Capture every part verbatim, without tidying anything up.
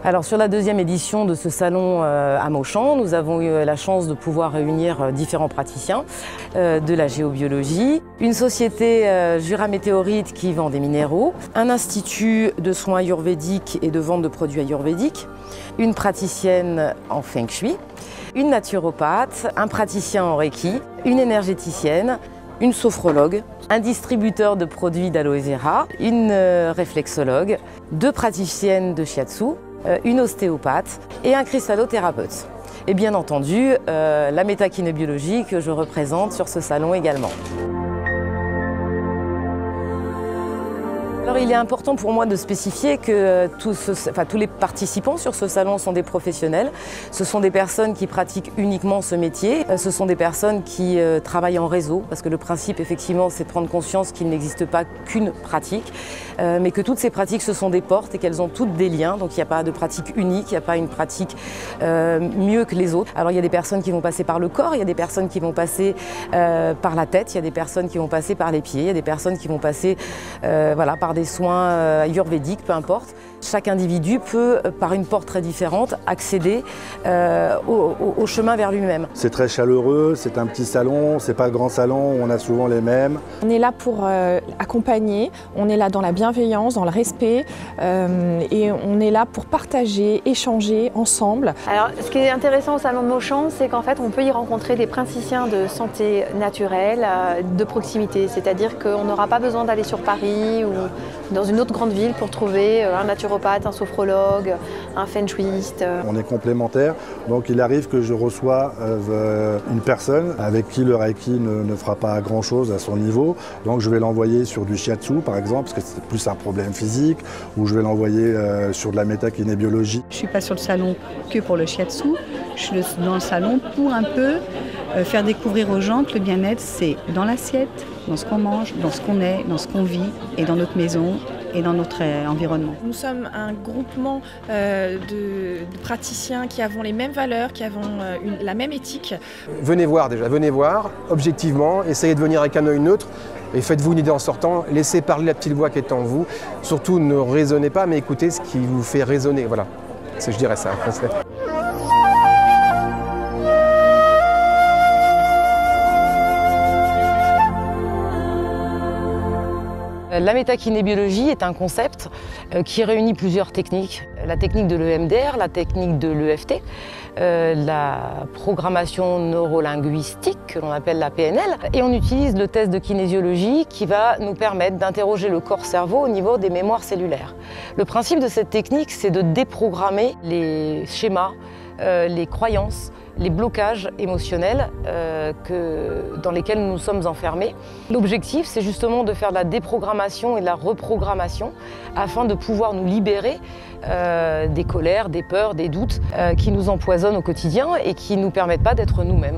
Alors sur la deuxième édition de ce salon euh, à Mauchamp, nous avons eu la chance de pouvoir réunir euh, différents praticiens euh, de la géobiologie, une société euh, Jura Météorite qui vend des minéraux, un institut de soins ayurvédiques et de vente de produits ayurvédiques, une praticienne en Feng Shui, une naturopathe, un praticien en Reiki, une énergéticienne, une sophrologue, un distributeur de produits d'aloe vera, une euh, réflexologue, deux praticiennes de shiatsu, euh, une ostéopathe et un cristallothérapeute. Et bien entendu, euh, la métakinébiologie que je représente sur ce salon également. Alors, il est important pour moi de spécifier que tous, ce, enfin, tous les participants sur ce salon sont des professionnels. Ce sont des personnes qui pratiquent uniquement ce métier. Ce sont des personnes qui euh, travaillent en réseau, parce que le principe, effectivement, c'est de prendre conscience qu'il n'existe pas qu'une pratique, euh, mais que toutes ces pratiques, ce sont des portes et qu'elles ont toutes des liens. Donc, il n'y a pas de pratique unique, il n'y a pas une pratique euh, mieux que les autres. Alors, il y a des personnes qui vont passer par le corps, il y a des personnes qui vont passer euh, par la tête, il y a des personnes qui vont passer par les pieds, il y a des personnes qui vont passer euh, voilà, par des soins ayurvédiques, peu importe. Chaque individu peut, par une porte très différente, accéder euh, au, au, au chemin vers lui-même. C'est très chaleureux, c'est un petit salon, c'est pas le grand salon, on a souvent les mêmes. On est là pour euh, accompagner, on est là dans la bienveillance, dans le respect euh, et on est là pour partager, échanger ensemble. Alors, ce qui est intéressant au salon de Mauchamp, c'est qu'en fait, on peut y rencontrer des praticiens de santé naturelle euh, de proximité, c'est-à-dire qu'on n'aura pas besoin d'aller sur Paris ou dans une autre grande ville pour trouver un naturopathe, un sophrologue, un feng shuiste. On est complémentaires, donc il arrive que je reçois euh, une personne avec qui le Reiki ne, ne fera pas grand-chose à son niveau, donc je vais l'envoyer sur du shiatsu par exemple, parce que c'est plus un problème physique, ou je vais l'envoyer euh, sur de la métakinébiologie. Je ne suis pas sur le salon que pour le shiatsu, je suis dans le salon pour un peu euh, faire découvrir aux gens que le bien-être c'est dans l'assiette, dans ce qu'on mange, dans ce qu'on est, dans ce qu'on vit et dans notre maison et dans notre euh, environnement. Nous sommes un groupement euh, de, de praticiens qui avons les mêmes valeurs, qui avons euh, une, la même éthique. Venez voir déjà, venez voir, objectivement, essayez de venir avec un œil neutre et faites-vous une idée en sortant, laissez parler la petite voix qui est en vous. Surtout ne raisonnez pas, mais écoutez ce qui vous fait raisonner. Voilà, je dirais ça en français. La métakinébiologie est un concept qui réunit plusieurs techniques. La technique de l'E M D R, la technique de l'E F T, euh, la programmation neurolinguistique que l'on appelle la P N L. Et on utilise le test de kinésiologie qui va nous permettre d'interroger le corps-cerveau au niveau des mémoires cellulaires. Le principe de cette technique, c'est de déprogrammer les schémas, euh, les croyances, les blocages émotionnels euh, que, dans lesquels nous nous sommes enfermés. L'objectif, c'est justement de faire de la déprogrammation et de la reprogrammation afin de pouvoir nous libérer euh, des colères, des peurs, des doutes euh, qui nous empoisonnent au quotidien et qui ne nous permettent pas d'être nous-mêmes.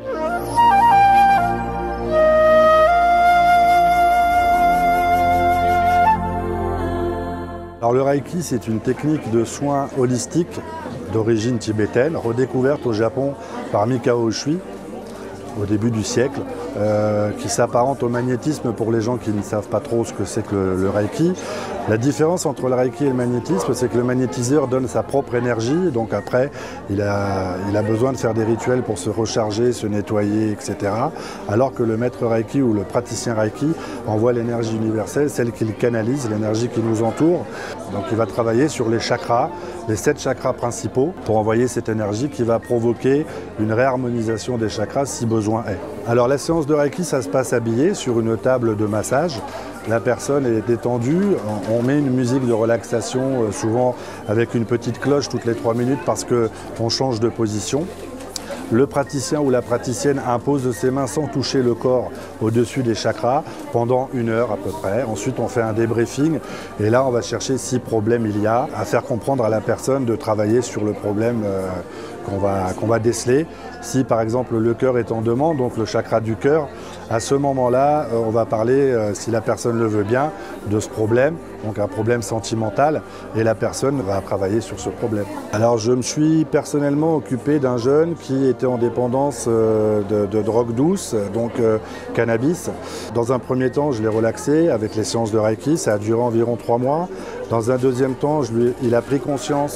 Alors le Reiki, c'est une technique de soins holistiques d'origine tibétaine, redécouverte au Japon par Mikao Usui au début du siècle, euh, qui s'apparente au magnétisme pour les gens qui ne savent pas trop ce que c'est que le, le Reiki. La différence entre le Reiki et le magnétisme, c'est que le magnétiseur donne sa propre énergie, donc après, il a, il a besoin de faire des rituels pour se recharger, se nettoyer, et cetera. Alors que le maître Reiki ou le praticien Reiki envoie l'énergie universelle, celle qu'il canalise, l'énergie qui nous entoure. Donc il va travailler sur les chakras, les sept chakras principaux, pour envoyer cette énergie qui va provoquer une réharmonisation des chakras si besoin est. Alors la séance de Reiki, ça se passe habillé sur une table de massage. La personne est détendue, on met une musique de relaxation, souvent avec une petite cloche toutes les trois minutes parce qu'on change de position. Le praticien ou la praticienne impose ses mains sans toucher le corps au-dessus des chakras pendant une heure à peu près. Ensuite, on fait un débriefing et là, on va chercher si problème il y a, à faire comprendre à la personne de travailler sur le problème euh, qu'on va, qu'on va déceler. Si par exemple le cœur est en demande, donc le chakra du cœur, à ce moment-là, on va parler, euh, si la personne le veut bien, de ce problème, donc un problème sentimental, et la personne va travailler sur ce problème. Alors je me suis personnellement occupé d'un jeune qui était en dépendance euh, de, de drogue douce, donc euh, cannabis. Dans un premier temps, je l'ai relaxé avec les séances de Reiki, ça a duré environ trois mois. Dans un deuxième temps, je lui, il a pris conscience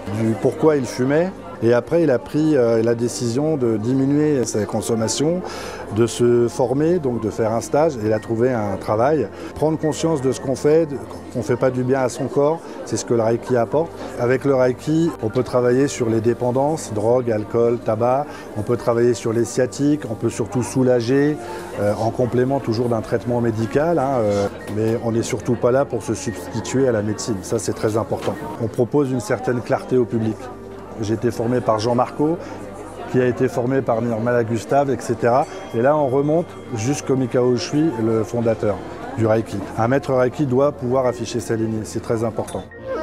du pourquoi il fumait. Et après, il a pris euh, la décision de diminuer sa consommation, de se former, donc de faire un stage. Et il a trouvé un travail. Prendre conscience de ce qu'on fait, qu'on ne fait pas du bien à son corps, c'est ce que le Reiki apporte. Avec le Reiki, on peut travailler sur les dépendances, drogue, alcool, tabac. On peut travailler sur les sciatiques. On peut surtout soulager, euh, en complément toujours d'un traitement médical. Hein, euh, mais on n'est surtout pas là pour se substituer à la médecine. Ça, c'est très important. On propose une certaine clarté au public. J'ai été formé par Jean Marco, qui a été formé par Nirmala Gustave, et cetera. Et là, on remonte jusqu'au Mikao Usui, le fondateur du Reiki. Un maître Reiki doit pouvoir afficher sa lignée, c'est très important.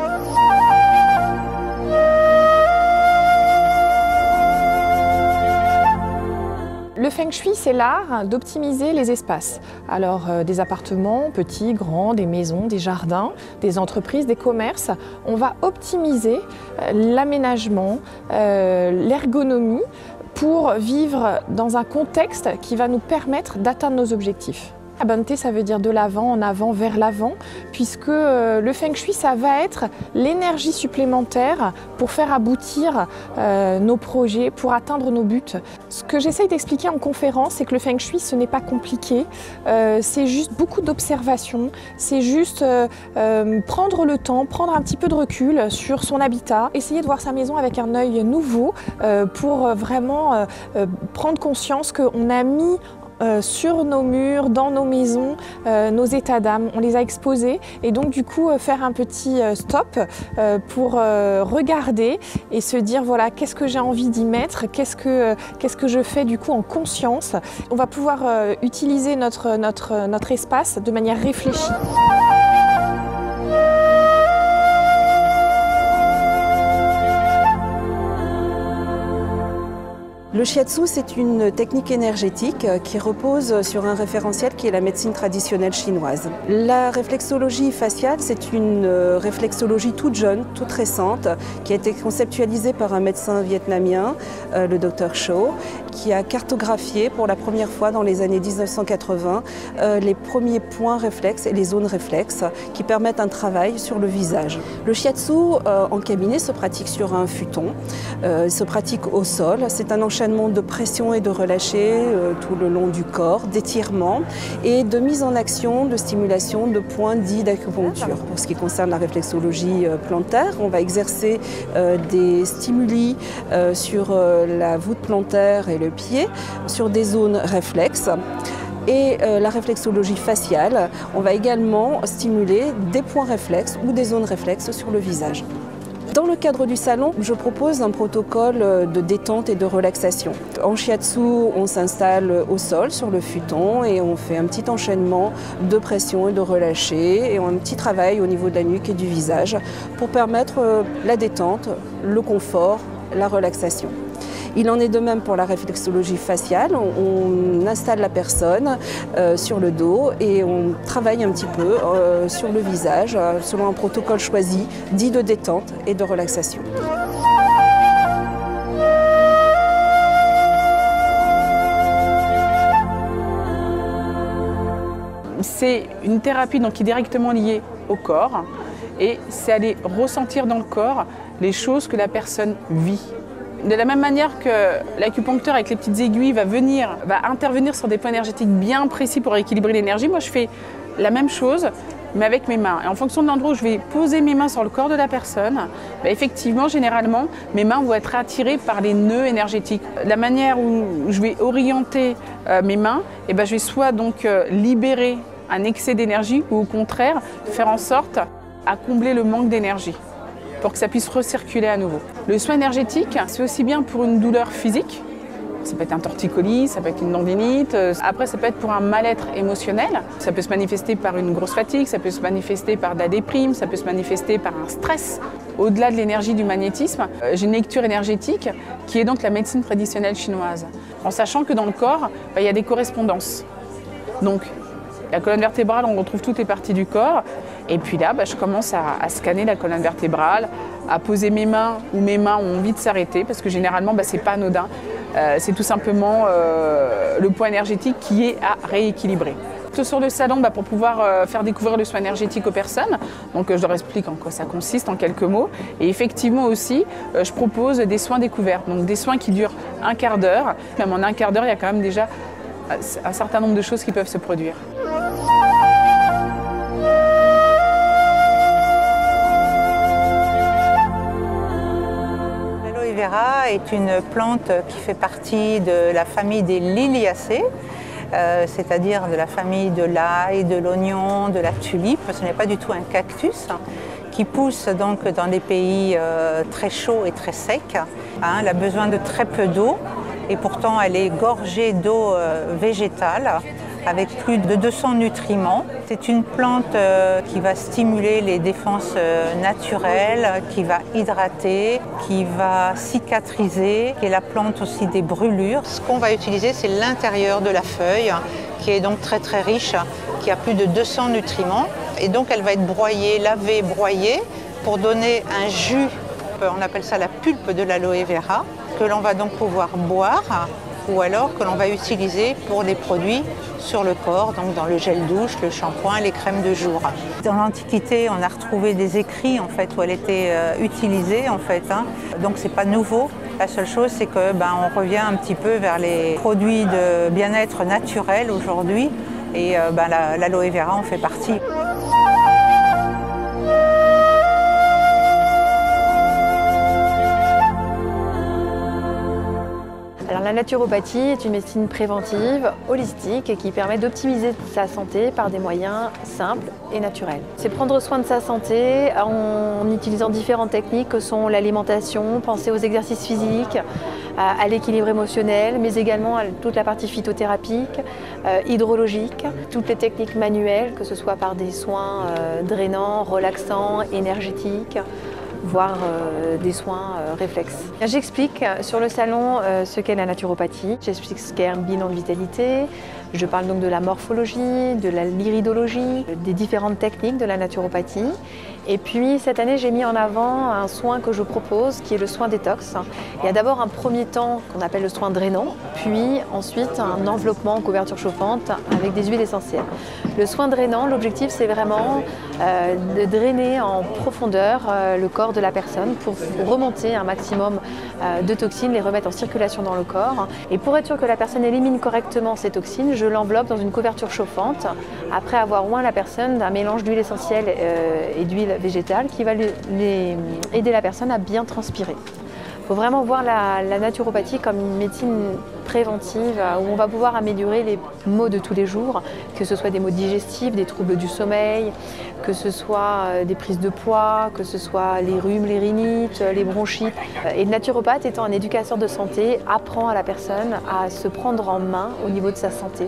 Le Feng Shui, c'est l'art d'optimiser les espaces. Alors, euh, des appartements, petits, grands, des maisons, des jardins, des entreprises, des commerces. On va optimiser euh, l'aménagement, euh, l'ergonomie pour vivre dans un contexte qui va nous permettre d'atteindre nos objectifs. Abante, ça veut dire de l'avant, en avant, vers l'avant, puisque euh, le Feng Shui, ça va être l'énergie supplémentaire pour faire aboutir euh, nos projets, pour atteindre nos buts. Ce que j'essaye d'expliquer en conférence, c'est que le Feng Shui, ce n'est pas compliqué, euh, c'est juste beaucoup d'observation, c'est juste euh, euh, prendre le temps, prendre un petit peu de recul sur son habitat, essayer de voir sa maison avec un œil nouveau euh, pour vraiment euh, euh, prendre conscience qu'on a mis Euh, sur nos murs, dans nos maisons, euh, nos états d'âme. On les a exposés et donc du coup euh, faire un petit euh, stop euh, pour euh, regarder et se dire voilà, qu'est-ce que j'ai envie d'y mettre, qu'est-ce que, euh, qu'est-ce que je fais du coup en conscience. On va pouvoir euh, utiliser notre, notre, notre espace de manière réfléchie. Le shiatsu, c'est une technique énergétique qui repose sur un référentiel qui est la médecine traditionnelle chinoise. La réflexologie faciale, c'est une réflexologie toute jeune, toute récente, qui a été conceptualisée par un médecin vietnamien, le docteur Cho, qui a cartographié pour la première fois dans les années mille neuf cent quatre-vingts les premiers points réflexes et les zones réflexes qui permettent un travail sur le visage. Le shiatsu en cabinet se pratique sur un futon, se pratique au sol. C'est un enchaînement de pression et de relâcher euh, tout le long du corps, d'étirement et de mise en action, de stimulation de points dits d'acupuncture. Pour ce qui concerne la réflexologie euh, plantaire, on va exercer euh, des stimuli euh, sur euh, la voûte plantaire et le pied, sur des zones réflexes. Et euh, la réflexologie faciale, on va également stimuler des points réflexes ou des zones réflexes sur le visage. Dans le cadre du salon, je propose un protocole de détente et de relaxation. En shiatsu, on s'installe au sol sur le futon et on fait un petit enchaînement de pression et de relâcher et un petit travail au niveau de la nuque et du visage pour permettre la détente, le confort, la relaxation. Il en est de même pour la réflexologie faciale. On, on installe la personne euh, sur le dos et on travaille un petit peu euh, sur le visage euh, selon un protocole choisi, dit de détente et de relaxation. C'est une thérapie donc, qui est directement liée au corps et c'est aller ressentir dans le corps les choses que la personne vit. De la même manière que l'acupuncteur avec les petites aiguilles va venir, va intervenir sur des points énergétiques bien précis pour équilibrer l'énergie, moi je fais la même chose mais avec mes mains. Et en fonction de l'endroit où je vais poser mes mains sur le corps de la personne, bah effectivement, généralement, mes mains vont être attirées par les nœuds énergétiques. La manière où je vais orienter euh, mes mains, et bah, je vais soit donc euh, libérer un excès d'énergie ou au contraire faire en sorte à combler le manque d'énergie, pour que ça puisse recirculer à nouveau. Le soin énergétique, c'est aussi bien pour une douleur physique, ça peut être un torticolis, ça peut être une tendinite, après ça peut être pour un mal-être émotionnel, ça peut se manifester par une grosse fatigue, ça peut se manifester par de la déprime, ça peut se manifester par un stress. Au-delà de l'énergie du magnétisme, j'ai une lecture énergétique qui est donc la médecine traditionnelle chinoise, en sachant que dans le corps, bah, il y a des correspondances. Donc, la colonne vertébrale, on retrouve toutes les parties du corps. Et puis là, bah, je commence à, à scanner la colonne vertébrale, à poser mes mains où mes mains ont envie de s'arrêter, parce que généralement, bah, ce n'est pas anodin. Euh, c'est tout simplement euh, le point énergétique qui est à rééquilibrer. plutôt sur le salon bah, pour pouvoir euh, faire découvrir le soin énergétique aux personnes. Donc euh, je leur explique en quoi ça consiste en quelques mots. Et effectivement aussi, euh, je propose des soins découvertes, donc des soins qui durent un quart d'heure. Même en un quart d'heure, il y a quand même déjà un certain nombre de choses qui peuvent se produire. L'aloe vera est une plante qui fait partie de la famille des Liliacées, euh, c'est-à-dire de la famille de l'ail, de l'oignon, de la tulipe. Ce n'est pas du tout un cactus qui pousse donc dans des pays euh, très chauds et très secs. Hein, elle a besoin de très peu d'eau et pourtant elle est gorgée d'eau euh, végétale avec plus de deux cents nutriments. C'est une plante euh, qui va stimuler les défenses euh, naturelles, qui va hydrater, qui va cicatriser, qui est la plante aussi des brûlures. Ce qu'on va utiliser, c'est l'intérieur de la feuille, qui est donc très très riche, qui a plus de deux cents nutriments. Et donc elle va être broyée, lavée, broyée, pour donner un jus, on appelle ça la pulpe de l'aloe vera, que l'on va donc pouvoir boire, ou alors que l'on va utiliser pour des produits sur le corps, donc dans le gel douche, le shampoing, les crèmes de jour. Dans l'Antiquité, on a retrouvé des écrits en fait, où elle était euh, utilisée, en fait, hein. Donc c'est pas nouveau. La seule chose, c'est que ben, on revient un petit peu vers les produits de bien-être naturel aujourd'hui, et euh, ben, l'aloe la, vera en fait partie. Alors, la naturopathie est une médecine préventive, holistique et qui permet d'optimiser sa santé par des moyens simples et naturels. C'est prendre soin de sa santé en utilisant différentes techniques que sont l'alimentation, penser aux exercices physiques, à l'équilibre émotionnel, mais également à toute la partie phytothérapique, euh, hydrologique, toutes les techniques manuelles, que ce soit par des soins euh, drainants, relaxants, énergétiques, voire euh, des soins euh, réflexes. J'explique sur le salon euh, ce qu'est la naturopathie, j'explique ce qu'est un bilan de vitalité, je parle donc de la morphologie, de la l'iridologie, des différentes techniques de la naturopathie. Et puis cette année, j'ai mis en avant un soin que je propose qui est le soin détox. Il y a d'abord un premier temps qu'on appelle le soin drainant, puis ensuite un enveloppement en couverture chauffante avec des huiles essentielles. Le soin drainant, l'objectif c'est vraiment euh, de drainer en profondeur euh, le corps de la personne pour remonter un maximum euh, de toxines, les remettre en circulation dans le corps. Et pour être sûr que la personne élimine correctement ces toxines, je l'enveloppe dans une couverture chauffante après avoir oint la personne d'un mélange d'huile essentielle euh, et d'huile végétale qui va lui, les, aider la personne à bien transpirer. Il faut vraiment voir la, la naturopathie comme une médecine préventive où on va pouvoir améliorer les maux de tous les jours, que ce soit des maux digestifs, des troubles du sommeil, que ce soit des prises de poids, que ce soit les rhumes, les rhinites, les bronchites. Et le naturopathe, étant un éducateur de santé, apprend à la personne à se prendre en main au niveau de sa santé.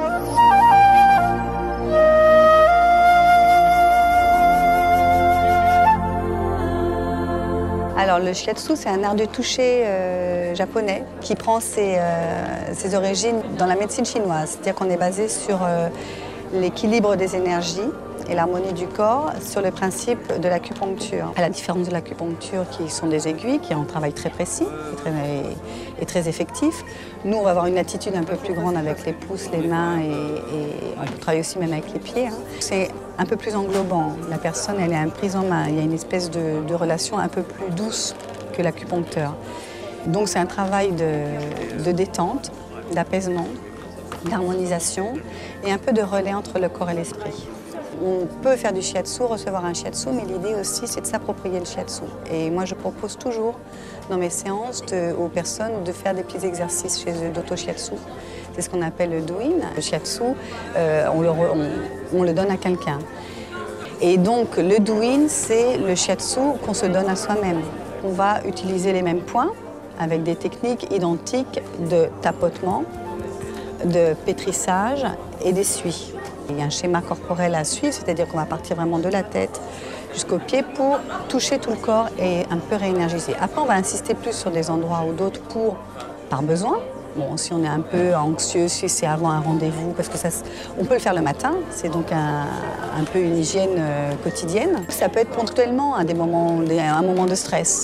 Alors le shiatsu, c'est un art de toucher euh, japonais qui prend ses, euh, ses origines dans la médecine chinoise. C'est-à-dire qu'on est basé sur euh, l'équilibre des énergies et l'harmonie du corps sur le principe de l'acupuncture. À la différence de l'acupuncture qui sont des aiguilles, qui ont un travail très précis et très, et très effectif, nous on va avoir une attitude un peu plus grande avec les pouces, les mains et, et on peut travailler aussi même avec les pieds. Hein. C'est un peu plus englobant. La personne elle est prise en main. Il y a une espèce de, de relation un peu plus douce que l'acupuncteur. Donc c'est un travail de, de détente, d'apaisement, d'harmonisation et un peu de relais entre le corps et l'esprit. On peut faire du shiatsu, recevoir un shiatsu, mais l'idée aussi c'est de s'approprier le shiatsu. Et moi je propose toujours dans mes séances de, aux personnes de faire des petits exercices chez eux d'auto-shiatsu. C'est ce qu'on appelle le doin. Le shiatsu, euh, on, le, on, on le donne à quelqu'un. Et donc le doin, c'est le shiatsu qu'on se donne à soi-même. On va utiliser les mêmes points avec des techniques identiques de tapotement, de pétrissage et d'essuie. Il y a un schéma corporel à suivre, c'est-à-dire qu'on va partir vraiment de la tête jusqu'aux pieds pour toucher tout le corps et un peu réénergiser. Après, on va insister plus sur des endroits ou d'autres pour, par besoin. Bon, si on est un peu anxieux, si c'est avant un rendez-vous, parce que ça, on peut le faire le matin, c'est donc un, un peu une hygiène euh, quotidienne. Ça peut être ponctuellement à, des moments, à un moment de stress.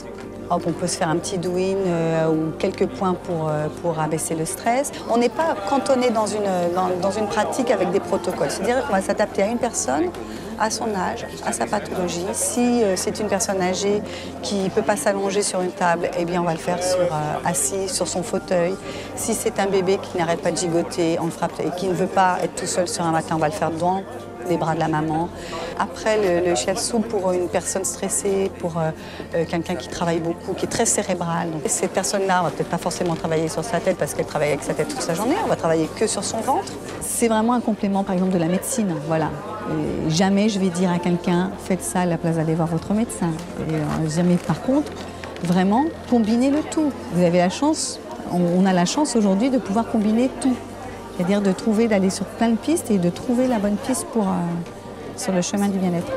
Hop, on peut se faire un petit do-in euh, ou quelques points pour, euh, pour abaisser le stress. On n'est pas cantonné dans une, dans, dans une pratique avec des protocoles. C'est-à-dire qu'on va s'adapter à une personne, à son âge, à sa pathologie. Si euh, c'est une personne âgée qui ne peut pas s'allonger sur une table, eh bien on va le faire sur, euh, assis sur son fauteuil. Si c'est un bébé qui n'arrête pas de gigoter, on le fera, et qui ne veut pas être tout seul sur un matin, on va le faire dans les bras de la maman. Après, le, le shiatsu pour une personne stressée, pour euh, euh, quelqu'un qui travaille beaucoup, qui est très cérébral. Donc, cette personne-là, on va peut-être pas forcément travailler sur sa tête parce qu'elle travaille avec sa tête toute sa journée, on va travailler que sur son ventre. C'est vraiment un complément, par exemple, de la médecine. Voilà. Et jamais je vais dire à quelqu'un, faites ça à la place d'aller voir votre médecin. Et, euh, jamais, par contre, vraiment, combiner le tout. Vous avez la chance, on, on a la chance aujourd'hui de pouvoir combiner tout. C'est-à-dire de trouver, d'aller sur plein de pistes et de trouver la bonne piste pour, euh, sur le chemin du bien-être.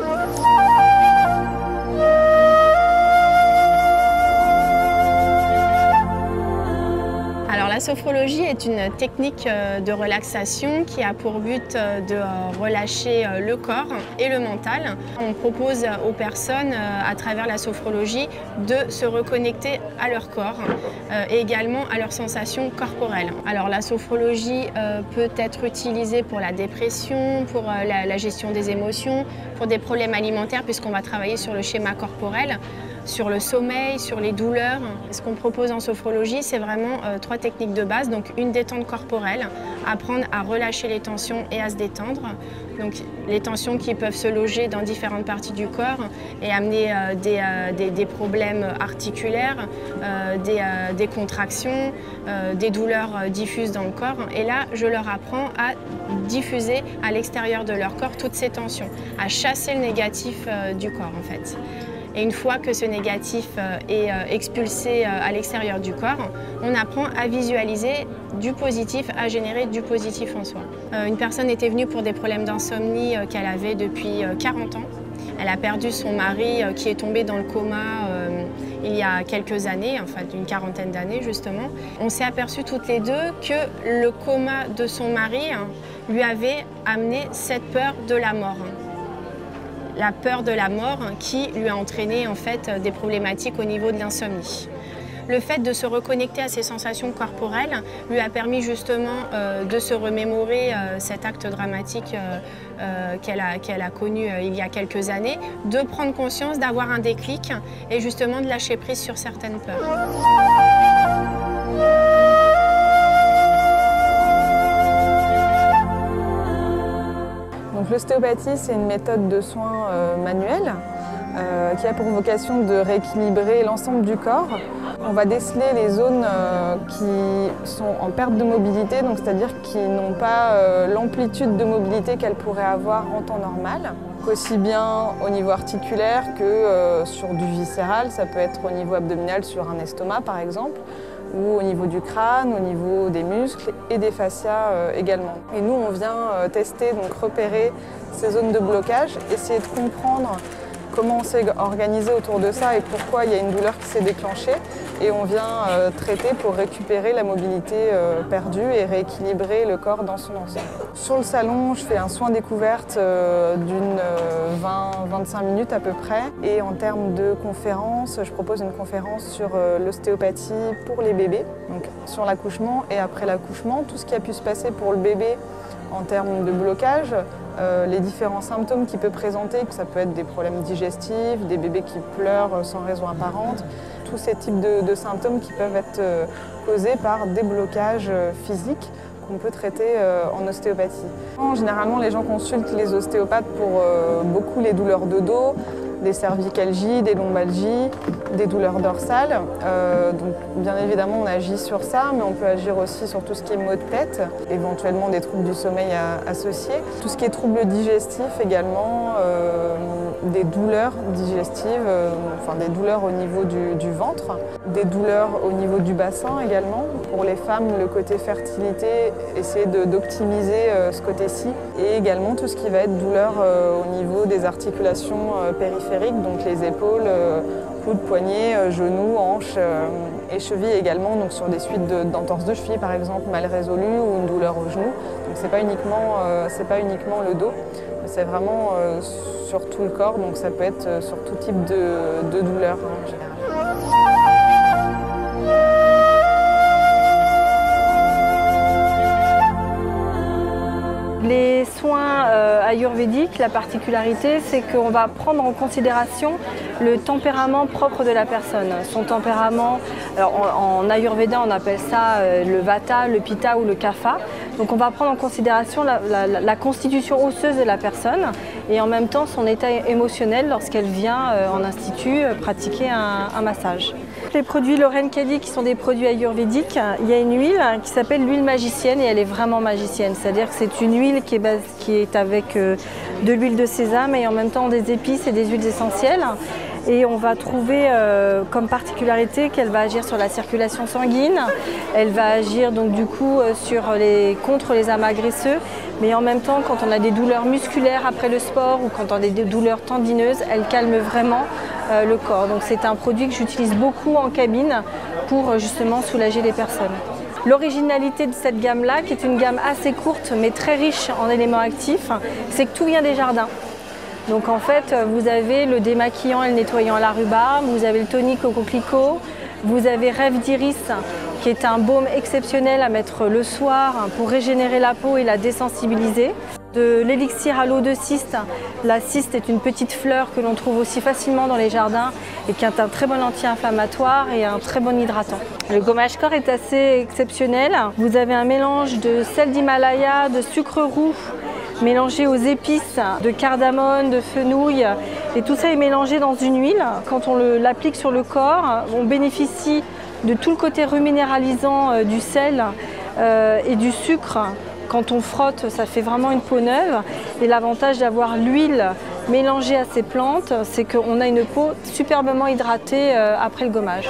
Alors la sophrologie est une technique de relaxation qui a pour but de relâcher le corps et le mental. On propose aux personnes à travers la sophrologie de se reconnecter à leur corps et également à leurs sensations corporelles. Alors la sophrologie peut être utilisée pour la dépression, pour la, la gestion des émotions, pour des problèmes alimentaires puisqu'on va travailler sur le schéma corporel, sur le sommeil, sur les douleurs. Ce qu'on propose en sophrologie, c'est vraiment euh, trois techniques de base. Donc une détente corporelle, apprendre à relâcher les tensions et à se détendre. Donc les tensions qui peuvent se loger dans différentes parties du corps et amener euh, des, euh, des, des problèmes articulaires, euh, des, euh, des contractions, euh, des douleurs euh, diffuses dans le corps. Et là, je leur apprends à diffuser à l'extérieur de leur corps toutes ces tensions, à chasser le négatif euh, du corps en fait. Et une fois que ce négatif est expulsé à l'extérieur du corps, on apprend à visualiser du positif, à générer du positif en soi. Une personne était venue pour des problèmes d'insomnie qu'elle avait depuis quarante ans. Elle a perdu son mari qui est tombé dans le coma euh, il y a quelques années, enfin une quarantaine d'années justement. On s'est aperçu toutes les deux que le coma de son mari lui avait amené cette peur de la mort. La peur de la mort qui lui a entraîné en fait des problématiques au niveau de l'insomnie. Le fait de se reconnecter à ses sensations corporelles lui a permis justement euh, de se remémorer euh, cet acte dramatique euh, euh, qu'elle a, qu'elle a connu euh, il y a quelques années, de prendre conscience, d'avoir un déclic et justement de lâcher prise sur certaines peurs. L'ostéopathie, c'est une méthode de soins euh, manuelle euh, qui a pour vocation de rééquilibrer l'ensemble du corps. On va déceler les zones euh, qui sont en perte de mobilité, c'est-à-dire qui n'ont pas euh, l'amplitude de mobilité qu'elles pourraient avoir en temps normal. Aussi bien au niveau articulaire que euh, sur du viscéral, ça peut être au niveau abdominal sur un estomac par exemple, ou au niveau du crâne, au niveau des muscles et des fascias euh, également. Et nous, on vient euh, tester, donc repérer ces zones de blocage, essayer de comprendre comment on s'est organisé autour de ça et pourquoi il y a une douleur qui s'est déclenchée. Et on vient euh, traiter pour récupérer la mobilité euh, perdue et rééquilibrer le corps dans son ensemble. Sur le salon, je fais un soin découverte euh, d'une euh, vingt à vingt-cinq minutes à peu près. Et en termes de conférence, je propose une conférence sur euh, l'ostéopathie pour les bébés, donc sur l'accouchement et après l'accouchement, tout ce qui a pu se passer pour le bébé en termes de blocage, euh, les différents symptômes qu'il peut présenter, ça peut être des problèmes digestifs, des bébés qui pleurent sans raison apparente, tous ces types de, de symptômes qui peuvent être euh, causés par des blocages euh, physiques qu'on peut traiter euh, en ostéopathie. Généralement, les gens consultent les ostéopathes pour euh, beaucoup les douleurs de dos, des cervicalgies, des lombalgies, des douleurs dorsales. Euh, donc, bien évidemment, on agit sur ça, mais on peut agir aussi sur tout ce qui est maux de tête, éventuellement des troubles du sommeil à, associés. Tout ce qui est troubles digestifs également, euh, des douleurs digestives, euh, enfin des douleurs au niveau du, du ventre, des douleurs au niveau du bassin également. Pour les femmes, le côté fertilité, essayer d'optimiser euh, ce côté-ci. Et également tout ce qui va être douleur euh, au niveau des articulations euh, périphériques, donc les épaules, euh, coudes, poignets, euh, genoux, hanches euh, et chevilles également, donc sur des suites d'entorses de, de cheville par exemple mal résolues ou une douleur au genou. Donc c'est pas uniquement, euh, c'est pas uniquement le dos, c'est vraiment euh, sur tout le corps, donc ça peut être sur tout type de, de douleur hein, en général. Les soins euh, ayurvédiques, la particularité, c'est qu'on va prendre en considération le tempérament propre de la personne. Son tempérament, alors en, en ayurvéda, on appelle ça euh, le vata, le pitta ou le kapha. Donc on va prendre en considération la, la, la constitution osseuse de la personne et en même temps son état émotionnel lorsqu'elle vient euh, en institut euh, pratiquer un, un massage. Les produits Lorraine Caddy qui sont des produits ayurvédiques, il y a une huile qui s'appelle l'huile magicienne et elle est vraiment magicienne. C'est-à-dire que c'est une huile qui est, base, qui est avec euh, de l'huile de sésame et en même temps des épices et des huiles essentielles. Et on va trouver euh, comme particularité qu'elle va agir sur la circulation sanguine, elle va agir donc du coup euh, sur les, contre les amas graisseux, mais en même temps quand on a des douleurs musculaires après le sport ou quand on a des douleurs tendineuses, elle calme vraiment euh, le corps. Donc c'est un produit que j'utilise beaucoup en cabine pour justement soulager les personnes. L'originalité de cette gamme-là, qui est une gamme assez courte mais très riche en éléments actifs, c'est que tout vient des jardins. Donc en fait, vous avez le démaquillant et le nettoyant à la rhubarbe, vous avez le tonique au coquelicot, vous avez Rêve d'Iris qui est un baume exceptionnel à mettre le soir pour régénérer la peau et la désensibiliser. De l'élixir à l'eau de cyste, la cyste est une petite fleur que l'on trouve aussi facilement dans les jardins et qui est un très bon anti-inflammatoire et un très bon hydratant. Le gommage corps est assez exceptionnel. Vous avez un mélange de sel d'Himalaya, de sucre roux, mélangé aux épices de cardamone, de fenouil, et tout ça est mélangé dans une huile. Quand on l'applique sur le corps, on bénéficie de tout le côté reminéralisant euh, du sel euh, et du sucre. Quand on frotte, ça fait vraiment une peau neuve. Et l'avantage d'avoir l'huile mélangée à ces plantes, c'est qu'on a une peau superbement hydratée euh, après le gommage.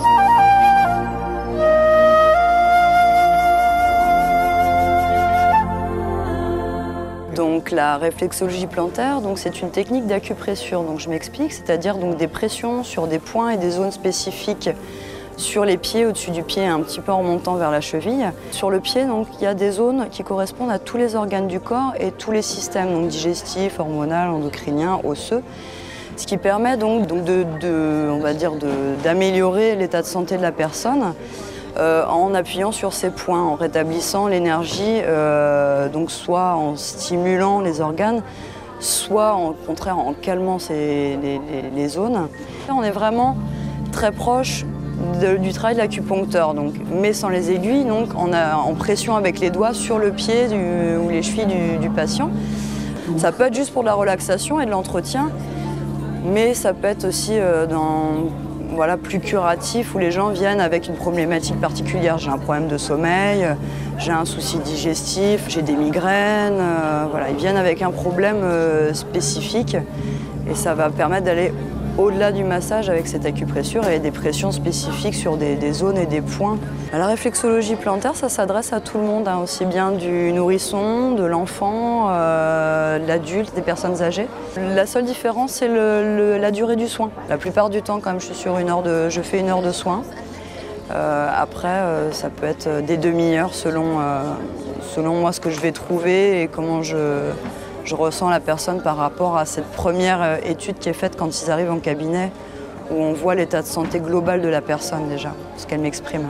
Donc la réflexologie plantaire, c'est une technique d'acupressure. Donc je m'explique, c'est-à-dire donc des pressions sur des points et des zones spécifiques sur les pieds, au-dessus du pied, un petit peu en remontant vers la cheville. Sur le pied, donc, il y a des zones qui correspondent à tous les organes du corps et tous les systèmes, donc digestifs, hormonal, endocriniens, osseux. Ce qui permet donc, donc de, de, on va dire d'améliorer l'état de santé de la personne. Euh, en appuyant sur ces points, en rétablissant l'énergie, euh, donc soit en stimulant les organes, soit au contraire en calmant ces, les, les, les zones. On est vraiment très proche de, du travail de l'acupuncteur, donc, mais sans les aiguilles, donc en, a, en pression avec les doigts sur le pied du, ou les chevilles du, du patient. Ça peut être juste pour de la relaxation et de l'entretien, mais ça peut être aussi euh, dans... Voilà, plus curatif, où les gens viennent avec une problématique particulière. J'ai un problème de sommeil, j'ai un souci digestif, j'ai des migraines. Euh, voilà, ils viennent avec un problème euh, spécifique et ça va permettre d'aller au-delà du massage avec cette acupressure et des pressions spécifiques sur des, des zones et des points. La réflexologie plantaire, ça s'adresse à tout le monde, hein, aussi bien du nourrisson, de l'enfant, euh, de l'adulte, des personnes âgées. La seule différence, c'est le, le, la durée du soin. La plupart du temps, quand même, je suis sur une heure de, je fais une heure de soin. Euh, après, euh, ça peut être des demi-heures selon, euh, selon moi ce que je vais trouver et comment je, je ressens la personne par rapport à cette première étude qui est faite quand ils arrivent en cabinet, où on voit l'état de santé global de la personne déjà, ce qu'elle m'exprime.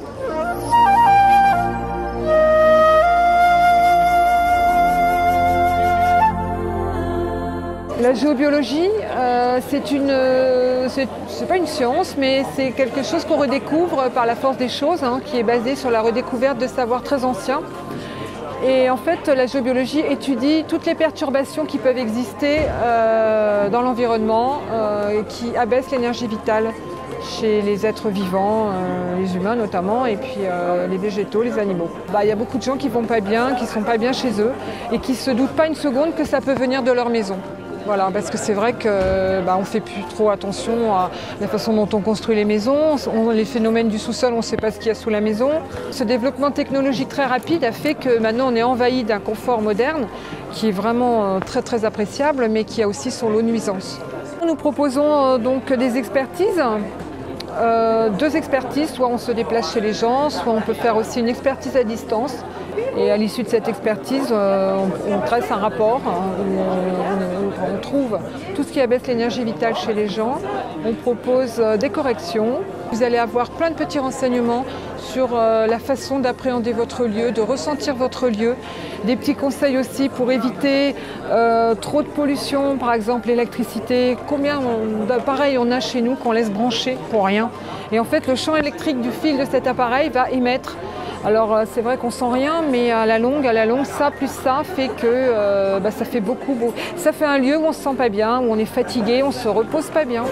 La géobiologie, euh, c'est une, euh, c'est pas une science, mais c'est quelque chose qu'on redécouvre par la force des choses, hein, qui est basée sur la redécouverte de savoirs très anciens. Et en fait, la géobiologie étudie toutes les perturbations qui peuvent exister euh, dans l'environnement, euh, qui abaissent l'énergie vitale chez les êtres vivants, euh, les humains notamment, et puis euh, les végétaux, les animaux. Bah, y a beaucoup de gens qui vont pas bien, qui sont pas bien chez eux, et qui se doutent pas une seconde que ça peut venir de leur maison. Voilà, parce que c'est vrai qu'on bah, ne fait plus trop attention à la façon dont on construit les maisons, on, les phénomènes du sous-sol, on ne sait pas ce qu'il y a sous la maison. Ce développement technologique très rapide a fait que maintenant on est envahi d'un confort moderne qui est vraiment très très appréciable, mais qui a aussi son lot de nuisances. Nous proposons donc des expertises. Euh, deux expertises, soit on se déplace chez les gens, soit on peut faire aussi une expertise à distance. Et à l'issue de cette expertise, euh, on, on trace un rapport hein, où on, on, on trouve tout ce qui abaisse l'énergie vitale chez les gens. On propose euh, des corrections. Vous allez avoir plein de petits renseignements sur euh, la façon d'appréhender votre lieu, de ressentir votre lieu. Des petits conseils aussi pour éviter euh, trop de pollution, par exemple l'électricité. Combien d'appareils on a chez nous qu'on laisse brancher pour rien. Et en fait, le champ électrique du fil de cet appareil va émettre. Alors c'est vrai qu'on sent rien, mais à la longue, à la longue, ça plus ça fait que euh, bah, ça fait beaucoup, beaucoup. Ça fait un lieu où on se sent pas bien, où on est fatigué, on se repose pas bien.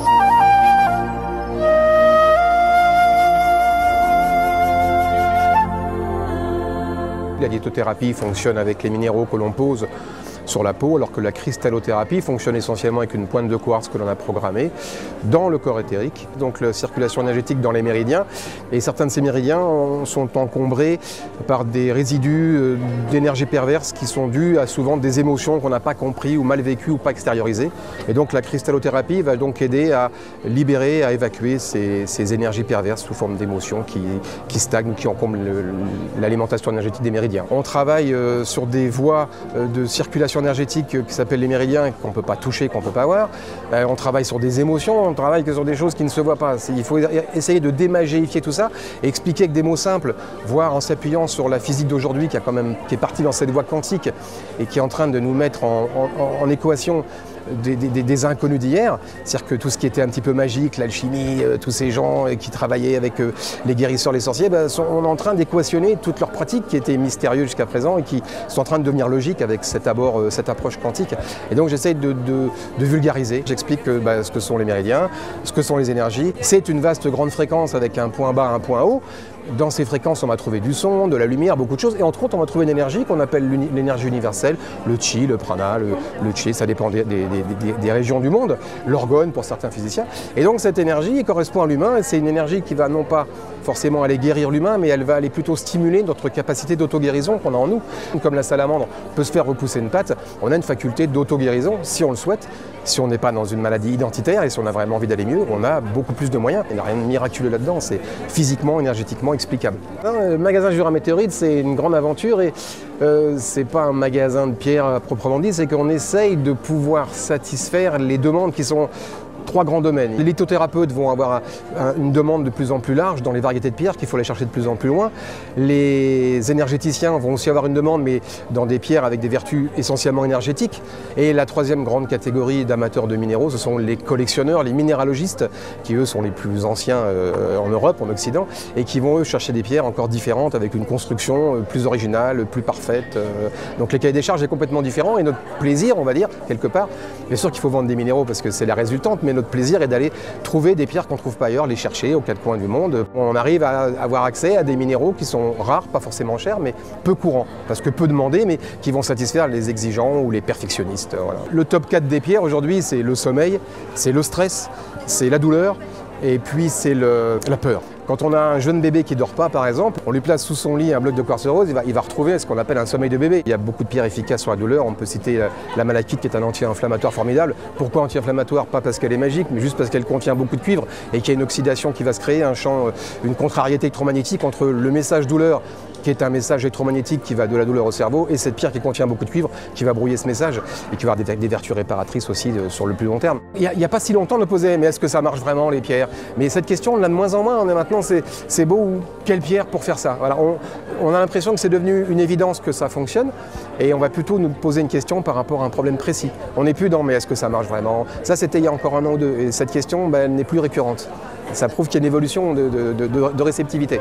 La lithothérapie fonctionne avec les minéraux que l'on pose sur la peau, alors que la cristallothérapie fonctionne essentiellement avec une pointe de quartz que l'on a programmée dans le corps éthérique, donc la circulation énergétique dans les méridiens. Et certains de ces méridiens sont encombrés par des résidus d'énergie perverse qui sont dus à souvent des émotions qu'on n'a pas compris ou mal vécues ou pas extériorisées. Et donc la cristallothérapie va donc aider à libérer, à évacuer ces, ces énergies perverses sous forme d'émotions qui, qui stagnent, qui encombrent l'alimentation énergétique des méridiens. On travaille euh, sur des voies euh, de circulation énergétique qui s'appellent les méridiens, qu'on ne peut pas toucher, qu'on ne peut pas voir. Euh, on travaille sur des émotions, on travaille que sur des choses qui ne se voient pas. Il faut essayer de démagéifier tout ça et expliquer avec des mots simples, voire en s'appuyant sur la physique d'aujourd'hui qui, a quand même, qui est partie dans cette voie quantique et qui est en train de nous mettre en, en, en équation Des, des, des inconnus d'hier, c'est-à-dire que tout ce qui était un petit peu magique, l'alchimie, euh, tous ces gens euh, qui travaillaient avec euh, les guérisseurs, les sorciers, ben, sont, on est en train d'équationner toutes leurs pratiques qui étaient mystérieuses jusqu'à présent et qui sont en train de devenir logiques avec cet abord, euh, cette approche quantique. Et donc j'essaie de, de, de vulgariser, j'explique euh, ben, ce que sont les méridiens, ce que sont les énergies. C'est une vaste grande fréquence avec un point bas, un point haut. Dans ces fréquences, on va trouver du son, de la lumière, beaucoup de choses. Et entre autres, on va trouver une énergie qu'on appelle l'énergie universelle, le chi, le prana, le, le chi, ça dépend des, des, des, des régions du monde, l'orgone pour certains physiciens. Et donc cette énergie correspond à l'humain et c'est une énergie qui va non pas forcément aller guérir l'humain, mais elle va aller plutôt stimuler notre capacité d'auto-guérison qu'on a en nous. Comme la salamandre peut se faire repousser une patte, on a une faculté d'auto-guérison si on le souhaite. Si on n'est pas dans une maladie identitaire et si on a vraiment envie d'aller mieux, on a beaucoup plus de moyens. Il n'y a rien de miraculeux là-dedans, c'est physiquement, énergétiquement explicable. Le magasin Jura Météorite, c'est une grande aventure et euh, c'est pas un magasin de pierre à proprement dit, c'est qu'on essaye de pouvoir satisfaire les demandes qui sont trois grands domaines. Les lithothérapeutes vont avoir un, un, une demande de plus en plus large dans les variétés de pierres qu'il faut aller chercher de plus en plus loin. Les énergéticiens vont aussi avoir une demande, mais dans des pierres avec des vertus essentiellement énergétiques. Et la troisième grande catégorie d'amateurs de minéraux, ce sont les collectionneurs, les minéralogistes, qui eux sont les plus anciens euh, en Europe, en Occident, et qui vont eux chercher des pierres encore différentes, avec une construction plus originale, plus parfaite. Euh. Donc les cahiers des charges est complètement différent, et notre plaisir, on va dire, quelque part, bien sûr qu'il faut vendre des minéraux parce que c'est la résultante, mais notre plaisir est d'aller trouver des pierres qu'on ne trouve pas ailleurs, les chercher aux quatre coins du monde. On arrive à avoir accès à des minéraux qui sont rares, pas forcément chers, mais peu courants, parce que peu demandés, mais qui vont satisfaire les exigeants ou les perfectionnistes. Voilà. Le top quatre des pierres aujourd'hui, c'est le sommeil, c'est le stress, c'est la douleur, et puis c'est la peur. Quand on a un jeune bébé qui ne dort pas, par exemple, on lui place sous son lit un bloc de quartz rose, il va, il va retrouver ce qu'on appelle un sommeil de bébé. Il y a beaucoup de pierres efficaces sur la douleur. On peut citer la, la malachite qui est un anti-inflammatoire formidable. Pourquoi anti-inflammatoire? Pas parce qu'elle est magique, mais juste parce qu'elle contient beaucoup de cuivre et qu'il y a une oxydation qui va se créer, un champ, une contrariété électromagnétique entre le message douleur, qui est un message électromagnétique qui va de la douleur au cerveau, et cette pierre qui contient beaucoup de cuivre, qui va brouiller ce message et qui va avoir des, des vertus réparatrices aussi de, sur le plus long terme. Il n'y a, a pas si longtemps, on me posait, mais est-ce que ça marche vraiment les pierres? Mais cette question, on l'a de moins en moins. On est maintenant, c'est beau ou quelle pierre pour faire ça? Voilà, on, on a l'impression que c'est devenu une évidence que ça fonctionne, et on va plutôt nous poser une question par rapport à un problème précis. On n'est plus dans mais est-ce que ça marche vraiment? Ça, c'était il y a encore un an ou deux, et cette question, ben, elle n'est plus récurrente. Ça prouve qu'il y a une évolution de, de, de, de, de réceptivité.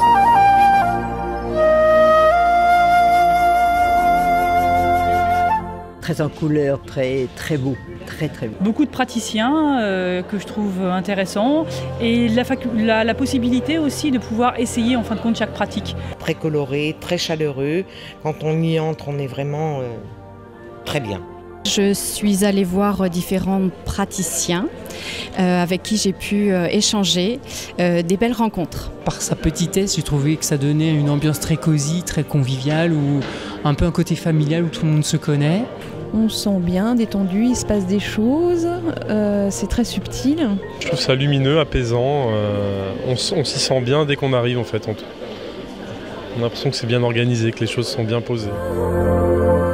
Très en couleur, très, très beau, très très beau. Beaucoup de praticiens euh, que je trouve intéressants et la, la, la possibilité aussi de pouvoir essayer en fin de compte chaque pratique. Très coloré, très chaleureux. Quand on y entre, on est vraiment euh, très bien. Je suis allée voir différents praticiens euh, avec qui j'ai pu euh, échanger euh, des belles rencontres. Par sa petitesse, j'ai trouvé que ça donnait une ambiance très cosy, très conviviale, ou un peu un côté familial où tout le monde se connaît. On se sent bien, détendu, il se passe des choses, euh, c'est très subtil. Je trouve ça lumineux, apaisant, euh, on, on s'y sent bien dès qu'on arrive en fait. On, on a l'impression que c'est bien organisé, que les choses sont bien posées.